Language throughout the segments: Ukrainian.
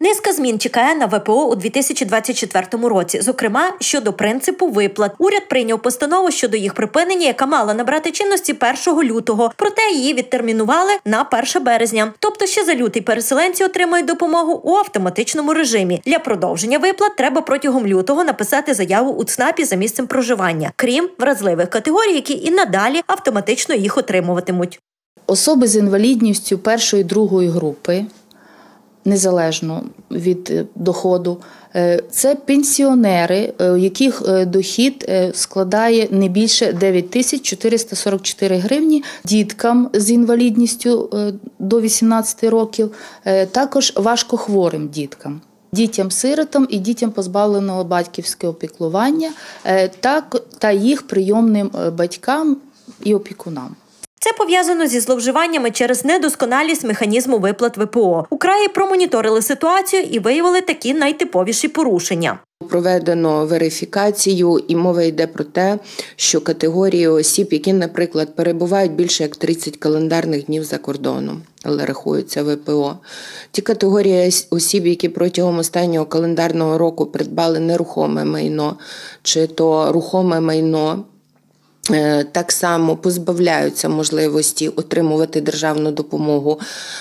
Низка змін чекає на ВПО у 2024 році, зокрема, щодо принципу виплат. Уряд прийняв постанову щодо їх припинення, яка мала набрати чинності 1 лютого, проте її відтермінували на 1 березня. Тобто ще за лютий переселенці отримають допомогу у автоматичному режимі. Для продовження виплат треба протягом лютого написати заяву у ЦНАПі за місцем проживання, крім вразливих категорій, які і надалі автоматично їх отримуватимуть. Особи з інвалідністю 1-2 групи, незалежно від доходу, це пенсіонери, у яких дохід складає не більше 9444 гривні, діткам з інвалідністю до 18 років, також важкохворим діткам, дітям-сиротам і дітям позбавленого батьківського піклування, та їх прийомним батькам і опікунам. Це пов'язано зі зловживаннями через недосконалість механізму виплат ВПО. У краї промоніторили ситуацію і виявили такі найтиповіші порушення. Проведено верифікацію, і мова йде про те, що категорії осіб, які, наприклад, перебувають більше як 30 календарних днів за кордоном, але рахуються ВПО. Ті категорії осіб, які протягом останнього календарного року придбали нерухоме майно, чи то рухоме майно, так само позбавляються можливості отримувати державну допомогу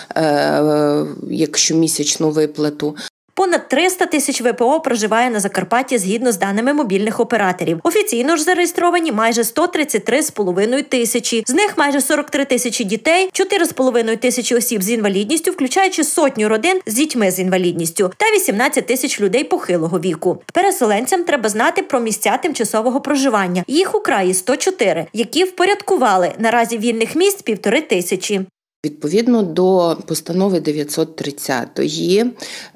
як щомісячну виплату. Понад 300 тисяч ВПО проживає на Закарпатті згідно з даними мобільних операторів. Офіційно ж зареєстровані майже 133,5 тисячі. З них майже 43 тисячі дітей, 4,5 тисячі осіб з інвалідністю, включаючи сотню родин з дітьми з інвалідністю, та 18 тисяч людей похилого віку. Переселенцям треба знати про місця тимчасового проживання. Їх у краї 104, які впорядкували. Наразі вільних місць 1500. Відповідно до постанови 930-ї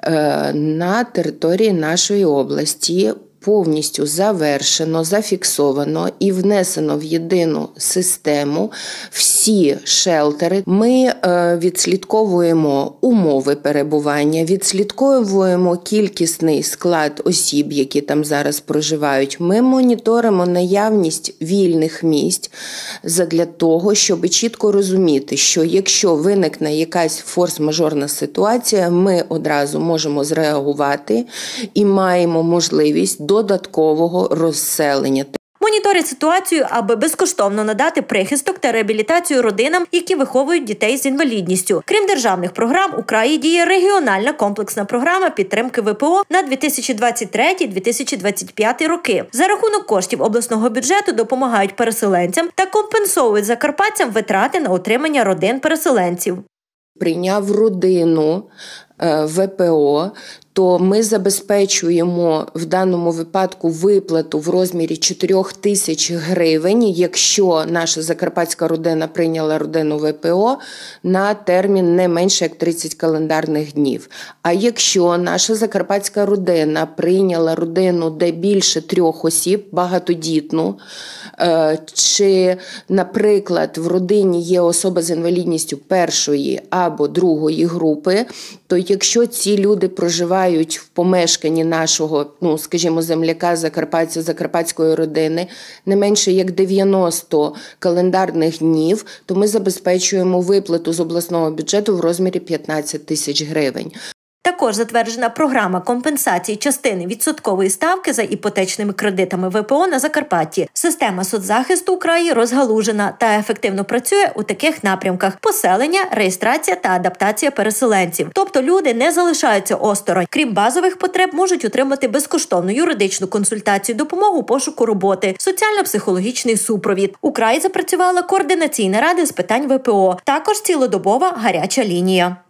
на території нашої області повністю завершено, зафіксовано і внесено в єдину систему всі шелтери. Ми відслідковуємо умови перебування, відслідковуємо кількісний склад осіб, які там зараз проживають. Ми моніторимо наявність вільних місць задля того, щоб чітко розуміти, що якщо виникне якась форс-мажорна ситуація, ми одразу можемо зреагувати і маємо можливість додаткового розселення. Моніторять ситуацію, аби безкоштовно надати прихисток та реабілітацію родинам, які виховують дітей з інвалідністю. Крім державних програм, у краї діє регіональна комплексна програма підтримки ВПО на 2023-2025 роки. За рахунок коштів обласного бюджету допомагають переселенцям та компенсовують закарпатцям витрати на утримання родин переселенців. Прийняв родину ВПО, то ми забезпечуємо в даному випадку виплату в розмірі 4000 гривень, якщо наша закарпатська родина прийняла родину ВПО на термін не менше як 30 календарних днів. А якщо наша закарпатська родина прийняла родину, де більше 3 осіб, багатодітну, чи, наприклад, в родині є особа з інвалідністю 1 або 2 групи, то якщо ці люди проживають в помешканні нашого, скажімо, земляка, закарпатця, закарпатської родини не менше як 90 календарних днів, то ми забезпечуємо виплату з обласного бюджету в розмірі 15 тисяч гривень. Також затверджена програма компенсації частини відсоткової ставки за іпотечними кредитами ВПО на Закарпатті. Система соцзахисту у краї розгалужена та ефективно працює у таких напрямках – поселення, реєстрація та адаптація переселенців. Тобто люди не залишаються осторонь. Крім базових потреб, можуть отримати безкоштовну юридичну консультацію, допомогу у пошуку роботи, соціально-психологічний супровід. У краї запрацювала координаційна рада з питань ВПО, також цілодобова гаряча лінія.